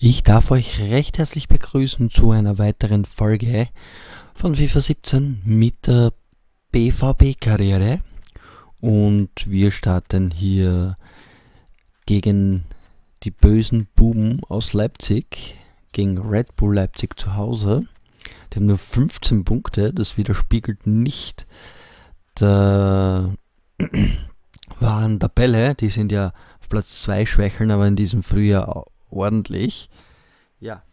Ich darf euch recht herzlich begrüßen zu einer weiteren Folge von FIFA 17 mit der BVB-Karriere. Und wir starten hier gegen die bösen Buben aus Leipzig, gegen Red Bull Leipzig zu Hause. Die haben nur 15 Punkte, das widerspiegelt nicht der wahren Tabelle. Die sind ja auf Platz 2 schwächeln, aber in diesem Frühjahr ordentlich. Ja.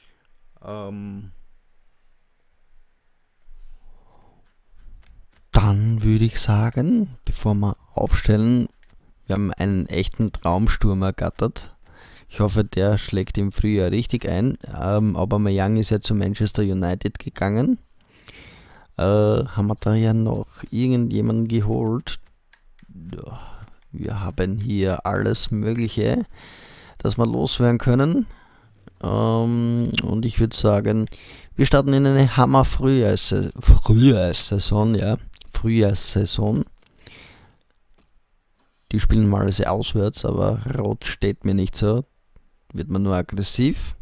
Dann würde ich sagen, bevor wir aufstellen, wir haben einen echten Traumsturm ergattert. Ich hoffe, der schlägt im Frühjahr richtig ein. Aubameyang ist ja zu Manchester United gegangen. Haben wir da ja noch irgendjemanden geholt? Ja, wir haben hier alles Mögliche, das wir loswerden können. Und ich würde sagen, wir starten in eine Frühjahrssaison, ja. Frühjahrssaison. Die spielen mal alles auswärts, aber Rot steht mir nicht so. Wird man nur aggressiv.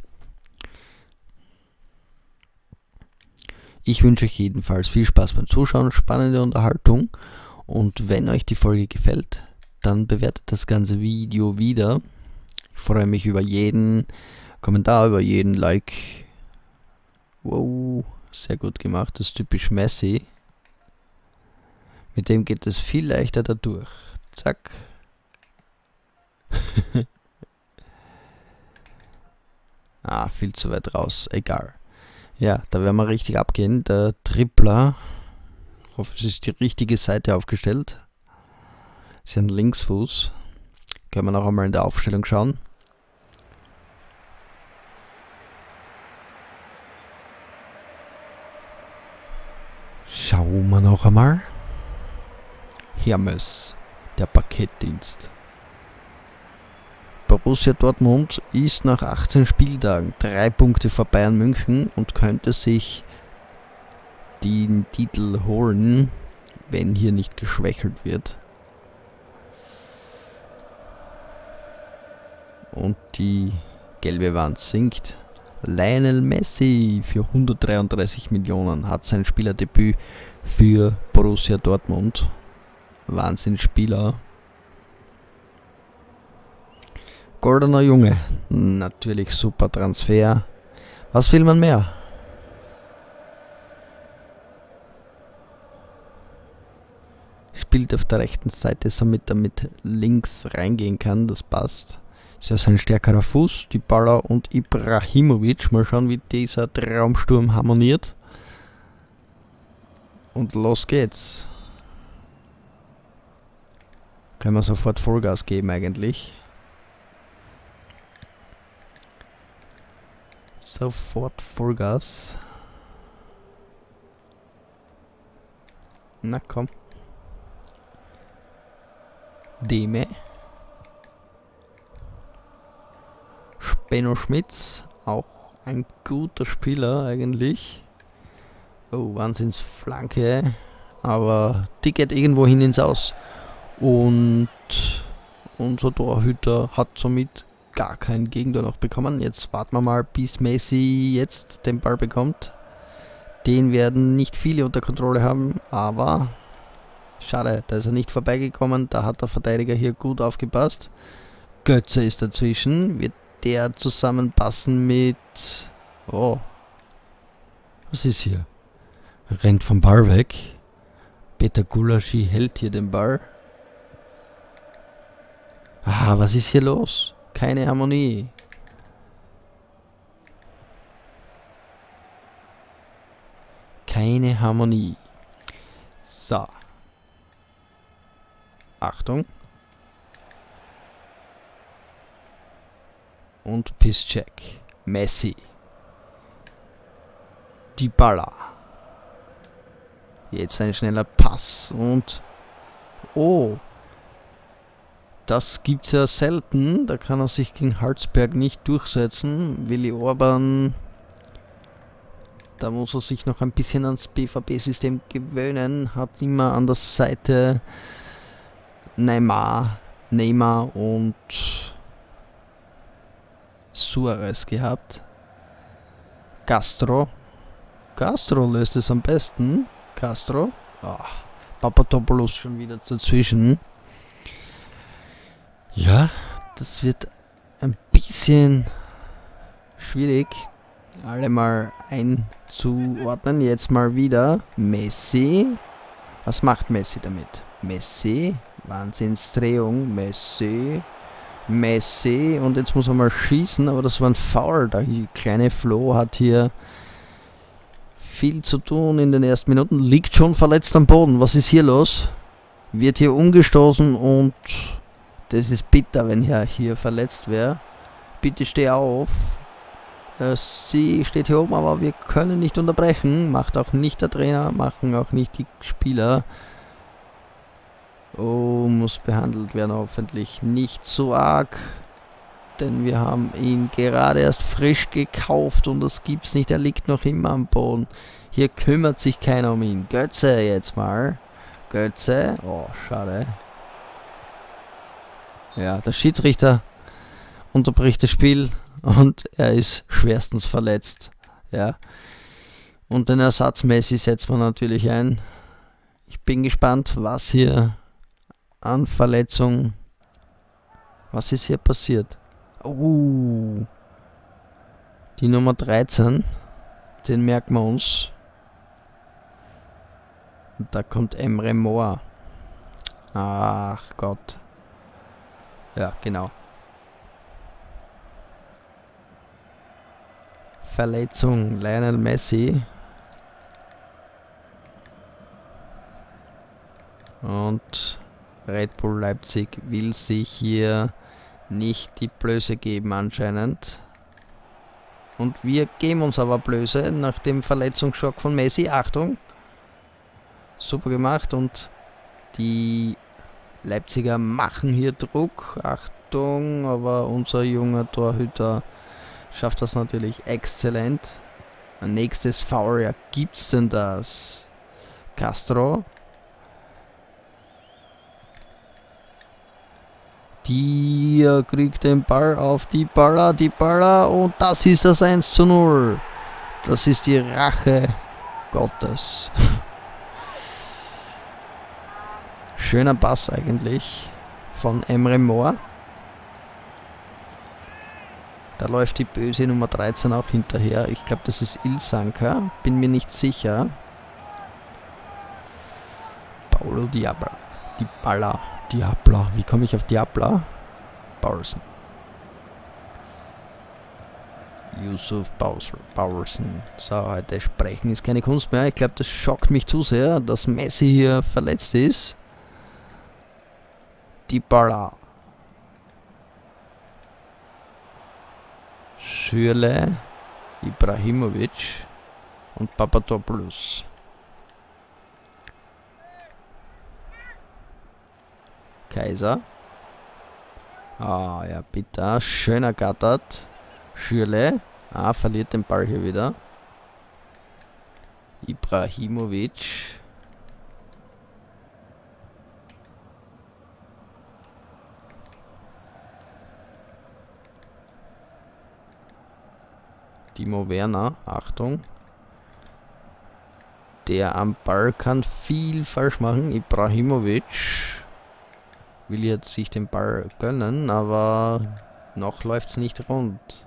Ich wünsche euch jedenfalls viel Spaß beim Zuschauen, spannende Unterhaltung. Und wenn euch die Folge gefällt, dann bewertet das ganze Video wieder. Ich freue mich über jeden Kommentar, über jeden Like. Wow, sehr gut gemacht, das ist typisch Messi. Mit dem geht es viel leichter dadurch. Zack. Viel zu weit raus, egal. Ja, da werden wir richtig abgehen. Der Tripler, ich hoffe, es ist die richtige Seite aufgestellt. Ist ein Linksfuß. Können wir noch einmal in der Aufstellung schauen. Schauen wir noch einmal. Hermes, der Paketdienst. Borussia Dortmund ist nach 18 Spieltagen 3 Punkte vor Bayern München und könnte sich den Titel holen, wenn hier nicht geschwächelt wird. Und die gelbe Wand sinkt. Lionel Messi für 133 Millionen hat sein Spielerdebüt für Borussia Dortmund. Wahnsinnsspieler. Goldener Junge, natürlich super Transfer. Was will man mehr? Spielt auf der rechten Seite, damit er mit links reingehen kann, das passt. Ist ja sein stärkerer Fuß, Dybala und Ibrahimovic. Mal schauen, wie dieser Traumsturm harmoniert. Und los geht's. Können wir sofort Vollgas geben eigentlich. Sofort Vollgas. Na komm. Deme. Benno Schmitz, auch ein guter Spieler eigentlich. Oh, Wahnsinnsflanke. Aber die geht irgendwo hin ins Aus. Und unser Torhüter hat somit gar keinen Gegentor noch bekommen. Jetzt warten wir mal, bis Messi jetzt den Ball bekommt. Den werden nicht viele unter Kontrolle haben, aber schade, da ist er nicht vorbeigekommen. Da hat der Verteidiger hier gut aufgepasst. Götze ist dazwischen. Wird der zusammenpassen mit... Oh. Was ist hier? Rennt vom Ball weg. Peter Gulaschi hält hier den Ball. Was ist hier los? Keine Harmonie. Keine Harmonie. So. Achtung. Und Piszczek. Messi. Dybala. Jetzt ein schneller Pass und... Oh. Das gibt's ja selten. Da kann er sich gegen Halsberg nicht durchsetzen. Willi Orban. Da muss er sich noch ein bisschen ans BVB-System gewöhnen. Hat immer an der Seite Neymar und Suarez gehabt. Castro. Castro löst es am besten. Castro. Oh, Papadopoulos schon wieder dazwischen. Ja, das wird ein bisschen schwierig, alle mal einzuordnen. Jetzt mal wieder Messi. Was macht Messi damit? Messi. Wahnsinnsdrehung. Messi. Messi. Und jetzt muss er mal schießen, aber das war ein Foul. Der kleine Flo hat hier viel zu tun in den ersten Minuten. Liegt schon verletzt am Boden. Was ist hier los? Wird hier umgestoßen und das ist bitter, wenn er hier verletzt wäre. Bitte steh auf. Sie steht hier oben, aber wir können nicht unterbrechen. Macht auch nicht der Trainer, machen auch nicht die Spieler. Oh, muss behandelt werden, hoffentlich nicht so arg. Denn wir haben ihn gerade erst frisch gekauft und das gibt's nicht. Er liegt noch immer am Boden. Hier kümmert sich keiner um ihn. Götze jetzt mal. Götze. Oh, schade. Ja, der Schiedsrichter unterbricht das Spiel und er ist schwerstens verletzt. Ja. Und den Ersatz Messi setzt man natürlich ein. Ich bin gespannt, was hier an Verletzung, was ist hier passiert. Oh, die Nummer 13, den merken wir uns. Und da kommt Emre Mor. Ach Gott. Ja, genau. Verletzung, Lionel Messi. Und Red Bull Leipzig will sich hier nicht die Blöße geben anscheinend. Und wir geben uns aber Blöße nach dem Verletzungsschock von Messi. Achtung. Super gemacht und die Leipziger machen hier Druck. Achtung, aber unser junger Torhüter schafft das natürlich exzellent. Ein nächstes Foul, ja, gibt's denn das? Castro. Die kriegt den Ball auf die Baller und das ist das 1:0. Das ist die Rache Gottes. Schöner Pass eigentlich von Emre Mor. Da läuft die böse Nummer 13 auch hinterher. Ich glaube, das ist Ilsanker. Bin mir nicht sicher. Paulo Diabla. Die Baller. Diabla. Wie komme ich auf Diabla? Paulsen. Yusuf Paulsen. So, heute sprechen ist keine Kunst mehr. Ich glaube, das schockt mich zu sehr, dass Messi hier verletzt ist. Dybala. Schürle, Ibrahimovic und Papadopoulos. Kaiser. Ah ja, bitte. Schöner Gattert. Schürle. Ah, verliert den Ball hier wieder. Ibrahimovic. Timo Werner, Achtung. Der am Ball kann viel falsch machen. Ibrahimovic will jetzt sich den Ball gönnen, aber noch läuft es nicht rund.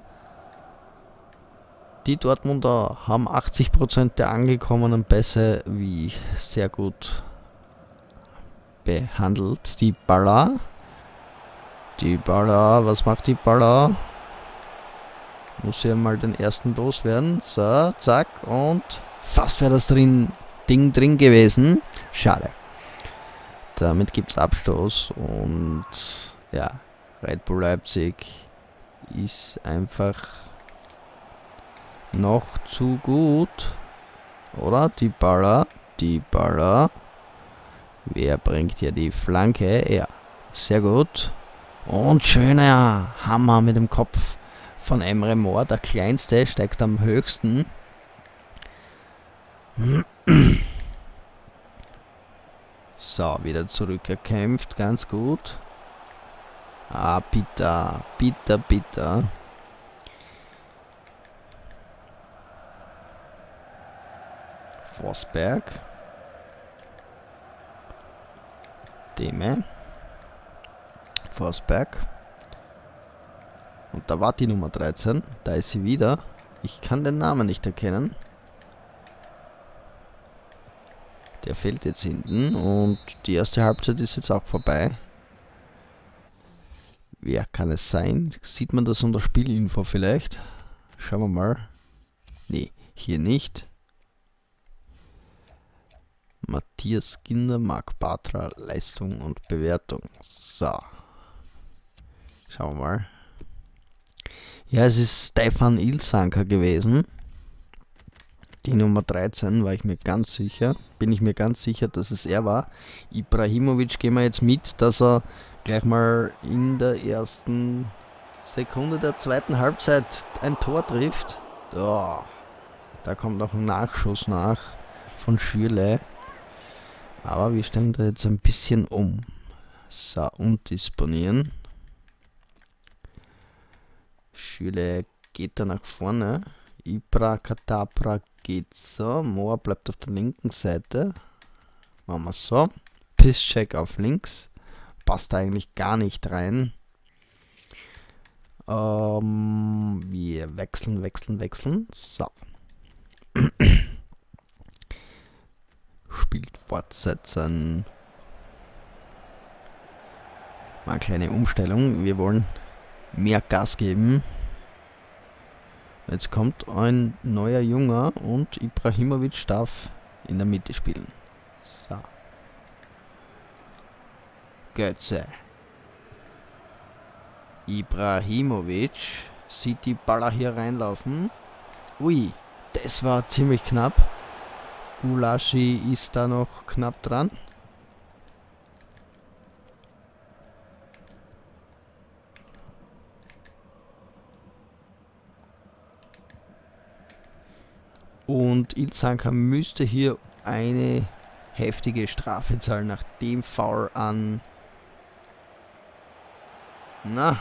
Die Dortmunder haben 80% der angekommenen Pässe wie sehr gut behandelt. Die Baller. Was macht die Baller? Muss ja mal den ersten loswerden. So, zack. Und fast wäre das Ding drin gewesen. Schade. Damit gibt es Abstoß. Und ja, Red Bull Leipzig ist einfach noch zu gut. Oder? Die Baller. Wer bringt hier die Flanke? Ja, sehr gut. Und schöner Hammer mit dem Kopf von Emre Mor, der kleinste, steigt am höchsten. So, wieder zurückerkämpft, ganz gut. Ah, bitter. Forsberg. Deme. Forsberg. Und da war die Nummer 13. Da ist sie wieder. Ich kann den Namen nicht erkennen. Der fällt jetzt hinten und die erste Halbzeit ist jetzt auch vorbei. Wer kann es sein? Sieht man das unter Spielinfo vielleicht? Schauen wir mal. Nee, hier nicht. Matthias Ginder, Marc Bartra, Leistung und Bewertung. So. Schauen wir mal. Ja, es ist Stefan Ilsanker gewesen. Die Nummer 13 war ich mir ganz sicher. Bin ich mir ganz sicher, dass es er war. Ibrahimovic gehen wir jetzt mit, dass er gleich mal in der ersten Sekunde der zweiten Halbzeit ein Tor trifft. Oh, da kommt noch ein Nachschuss nach von Schürle. Aber wir stellen da jetzt ein bisschen um. So, umdisponieren. Schürle geht da nach vorne. Ibra Katabra geht so. Mohr bleibt auf der linken Seite. Machen wir so. Pisscheck auf links. Passt eigentlich gar nicht rein. Wir wechseln. So. Spielt fortsetzen. Mal eine kleine Umstellung. Wir wollen mehr Gas geben. Jetzt kommt ein neuer Junger und Ibrahimovic darf in der Mitte spielen. So. Götze. Ibrahimovic sieht die Baller hier reinlaufen. Ui, das war ziemlich knapp. Gulaschi ist da noch knapp dran. Und Ilsanker müsste hier eine heftige Strafe zahlen nach dem Foul an... Na,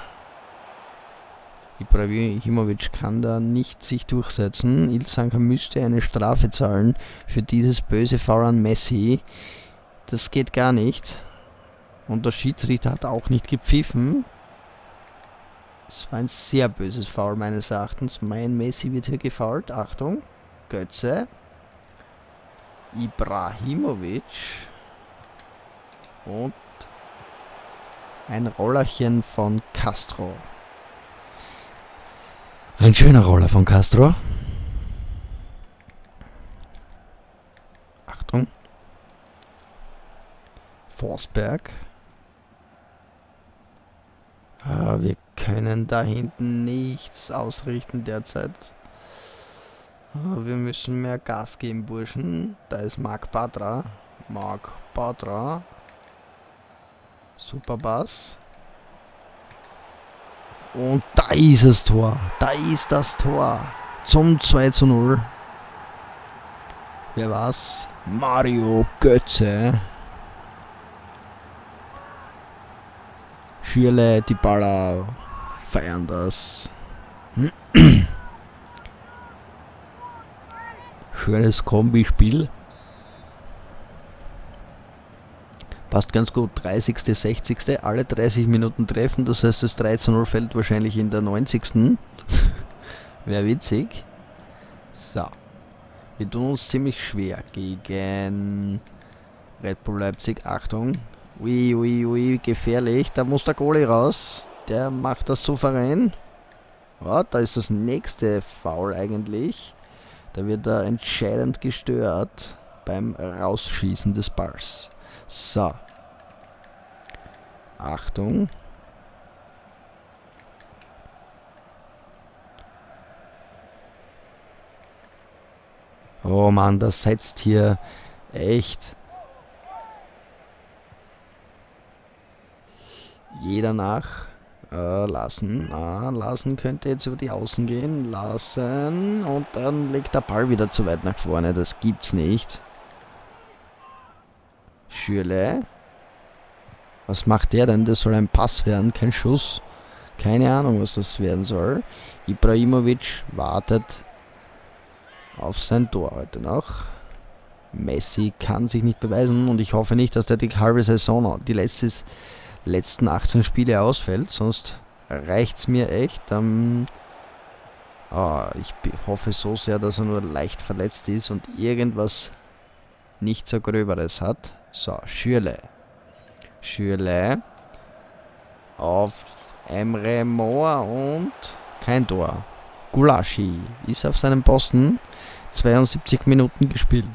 Ibrahimovic kann da nicht sich durchsetzen. Ilsanker müsste eine Strafe zahlen für dieses böse Foul an Messi. Das geht gar nicht. Und der Schiedsrichter hat auch nicht gepfiffen. Es war ein sehr böses Foul meines Erachtens. Mein Messi wird hier gefoult. Achtung. Götze. Ibrahimovic. Und ein Rollerchen von Castro. Ein schöner Roller von Castro. Achtung. Forsberg. Wir können da hinten nichts ausrichten derzeit. Wir müssen mehr Gas geben, Burschen. Da ist Marc Bartra. Super Pass. Und da ist das Tor. Da ist das Tor. Zum 2:0. Wer war's? Mario Götze. Schürle, die Baller feiern das. Schönes Kombispiel. Passt ganz gut. 30., 60. Alle 30 Minuten treffen. Das heißt, das 3:0 fällt wahrscheinlich in der 90. Wäre witzig. So. Wir tun uns ziemlich schwer gegen Red Bull Leipzig. Achtung. Ui, gefährlich. Da muss der Goalie raus. Der macht das souverän. Ja, da ist das nächste Foul eigentlich. Da wird er entscheidend gestört beim Rausschießen des Balls. So. Achtung. Oh Mann, das setzt hier echt jeder nach. Lassen könnte jetzt über die Außen gehen. Lassen. Und dann legt der Ball wieder zu weit nach vorne. Das gibt's nicht. Schürle. Was macht der denn? Das soll ein Pass werden, kein Schuss. Keine Ahnung, was das werden soll. Ibrahimovic wartet auf sein Tor heute noch. Messi kann sich nicht beweisen und ich hoffe nicht, dass der die halbe Saison, die letzten 18 Spiele ausfällt, sonst reicht es mir echt. Ich hoffe so sehr, dass er nur leicht verletzt ist und irgendwas nicht so Gröberes hat. So, Schürrle. Schürrle auf Emre Mor und kein Tor. Gulaschi ist auf seinem Posten. 72 Minuten gespielt.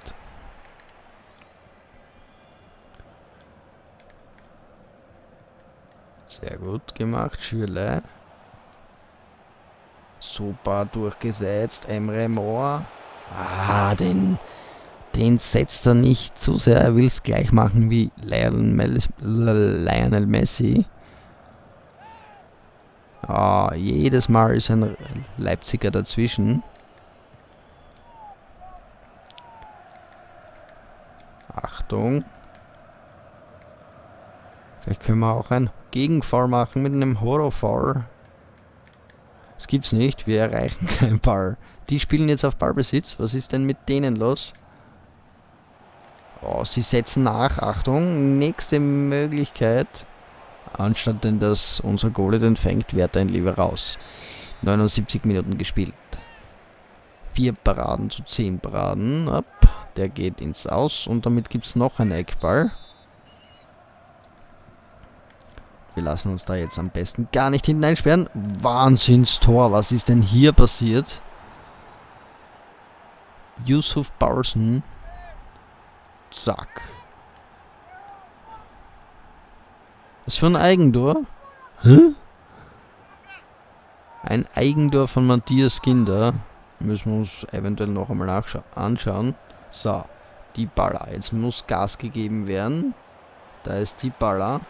Sehr gut gemacht, Schürrle. Super durchgesetzt, Emre Mor. Den setzt er nicht zu sehr. Er will es gleich machen wie Lionel Messi. Jedes Mal ist ein Leipziger dazwischen. Achtung. Vielleicht können wir auch einen Gegenfall machen mit einem Horrorfall. Das gibt's nicht, wir erreichen keinen Ball. Die spielen jetzt auf Ballbesitz. Was ist denn mit denen los? Sie setzen nach. Achtung, nächste Möglichkeit. Anstatt denn, dass unser Goalie den fängt, wehrt er ihn lieber raus. 79 Minuten gespielt. 4 Paraden zu 10 Paraden. Der geht ins Aus und damit gibt es noch einen Eckball. Wir lassen uns da jetzt am besten gar nicht hineinsperren. Wahnsinnstor, was ist denn hier passiert? Yusuf Paulsen. Zack. Was für ein Eigentor? Hä? Ein Eigentor von Matthias Ginter. Müssen wir uns eventuell noch einmal anschauen. So, die Baller. Jetzt muss Gas gegeben werden. Da ist die Baller.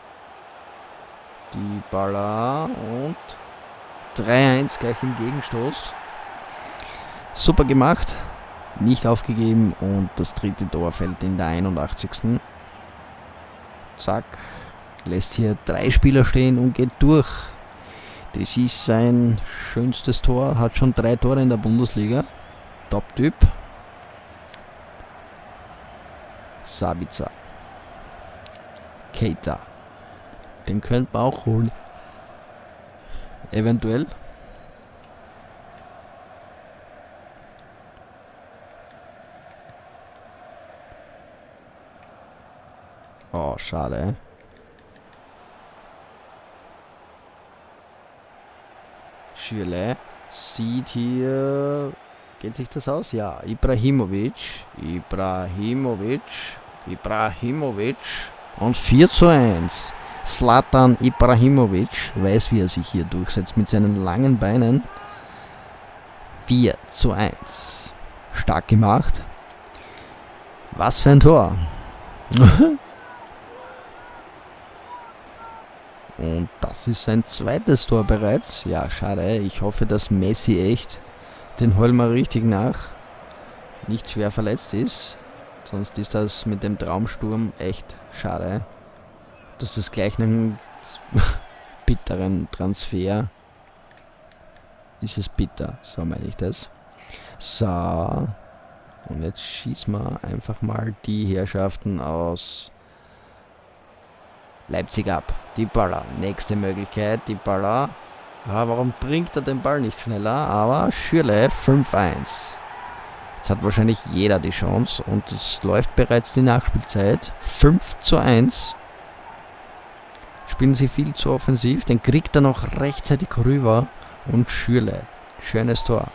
Die Baller und 3-1 gleich im Gegenstoß. Super gemacht. Nicht aufgegeben und das dritte Tor fällt in der 81. Zack. Lässt hier 3 Spieler stehen und geht durch. Das ist sein schönstes Tor. Hat schon 3 Tore in der Bundesliga. Top-Typ. Sabitzer. Keita. Den könnte man auch holen. Eventuell. Schade. Schürrle sieht hier... Geht sich das aus? Ja, Ibrahimovic. Und 4:1. Zlatan Ibrahimovic weiß, wie er sich hier durchsetzt mit seinen langen Beinen. 4:1. Stark gemacht. Was für ein Tor. Und das ist sein zweites Tor bereits. Ja, schade. Ich hoffe, dass Messi echt, den holen wir richtig nach, nicht schwer verletzt ist. Sonst ist das mit dem Traumsturm echt schade. Dass das gleich einen bitteren Transfer ist. Es bitter, so meine ich das. So. Und jetzt schießen wir einfach mal die Herrschaften aus Leipzig ab. Die Baller. Nächste Möglichkeit. Die Baller. Warum bringt er den Ball nicht schneller? Aber Schürrle 5:1. Jetzt hat wahrscheinlich jeder die Chance. Und es läuft bereits die Nachspielzeit. 5:1. Spielen sie viel zu offensiv. Den kriegt er noch rechtzeitig rüber. Und Schürrle. Schönes Tor.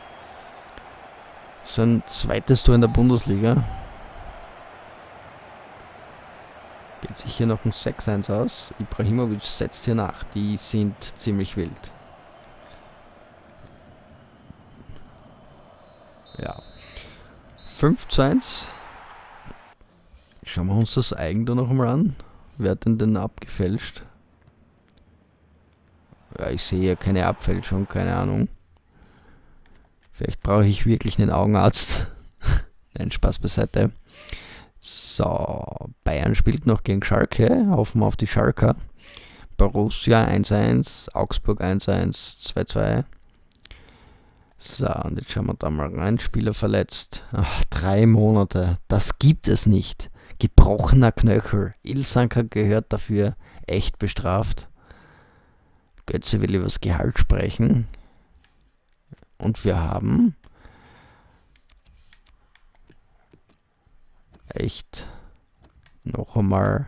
Sein zweites Tor in der Bundesliga. Geht sich hier noch ein 6:1 aus. Ibrahimovic setzt hier nach. Die sind ziemlich wild. Ja. 5:1. Schauen wir uns das Eigentor noch einmal an. Wer hat denn abgefälscht? Ja, ich sehe hier keine Abfälschung, keine Ahnung. Vielleicht brauche ich wirklich einen Augenarzt. Nein, Spaß beiseite. So, Bayern spielt noch gegen Schalke. Hoffen wir auf die Schalker. Borussia 1:1, Augsburg 1:1, 2:2. So, und jetzt schauen wir da mal rein. Spieler verletzt. Ach, 3 Monate. Das gibt es nicht. Gebrochener Knöchel. Ilsanker gehört dafür echt bestraft. Götze will über das Gehalt sprechen. Und wir haben echt noch einmal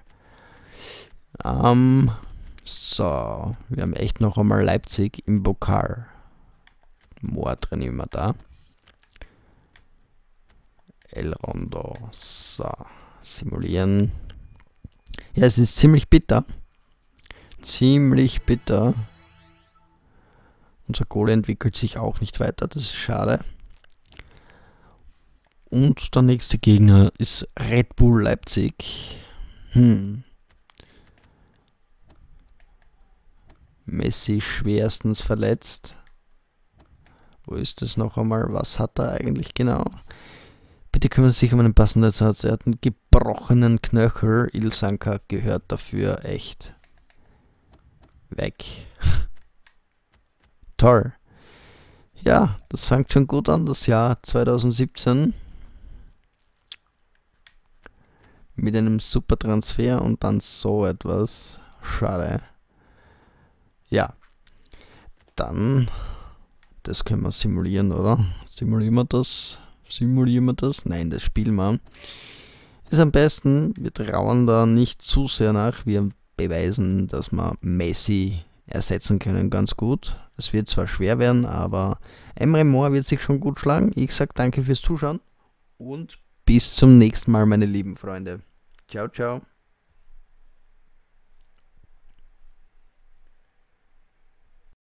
so, wir haben echt noch einmal Leipzig im Pokal. Moor trainieren wir da. El Rondo. So, simulieren. Ja, es ist ziemlich bitter. Ziemlich bitter. Unser Goal entwickelt sich auch nicht weiter, das ist schade. Und der nächste Gegner ist Red Bull Leipzig. Messi schwerstens verletzt. Wo ist das noch einmal? Was hat er eigentlich genau? Bitte kümmern Sie sich um einen passenden Ersatz. Er hat einen gebrochenen Knöchel. Ilsanker gehört dafür echt weg. Toll. Ja, das fängt schon gut an, das Jahr 2017. Mit einem super Transfer und dann so etwas. Schade. Ja. Dann, das können wir simulieren, oder? Simulieren wir das? Nein, das spielen wir. Ist am besten, wir trauen da nicht zu sehr nach. Wir beweisen, dass wir Messi ersetzen können ganz gut. Es wird zwar schwer werden, aber Emre Mor wird sich schon gut schlagen. Ich sage danke fürs Zuschauen und bis zum nächsten Mal, meine lieben Freunde. Ciao, ciao.